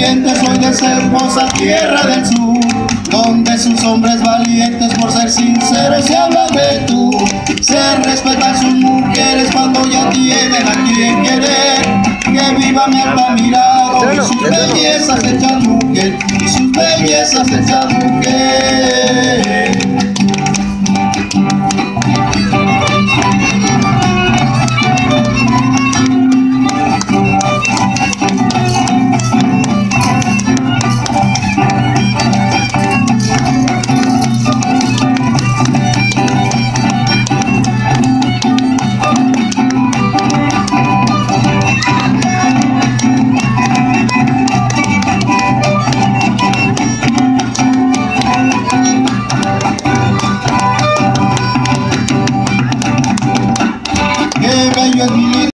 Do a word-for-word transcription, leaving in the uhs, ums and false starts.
valientes, soy de esa hermosa tierra del sur, donde sus hombres valientes por ser sinceros se hablan de tú. Se respetan sus mujeres cuando ya tienen a quien querer. Que viva mi Altamirano y sus bellezas hechas mujer, y sus bellezas hechas mujer.